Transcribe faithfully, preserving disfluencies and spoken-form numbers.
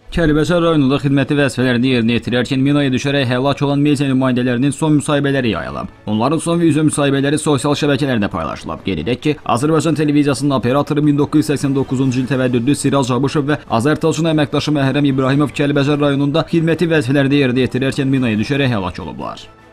Kəlbəcər rayonunda xidməti vəzifələrini yerinə yetirərkən minaya düşərək həlak olan media nümayəndələrinin son müsahibələri yayılıb. Onların son video müsahibələri sosial şəbəkələrdə paylaşılıb. Qeyd edək ki, Azərbaycan televiziyasının operatoru min doqquz yüz səksən doqquzuncu il təvəllüdlü Siraj Abışov və Azərtacın əməkdaşı Məhrəm İbrahimov Kəlbəcər rayonunda xidməti vəzifələrini yerinə yetirərkən minaya düşərək həlak olublar.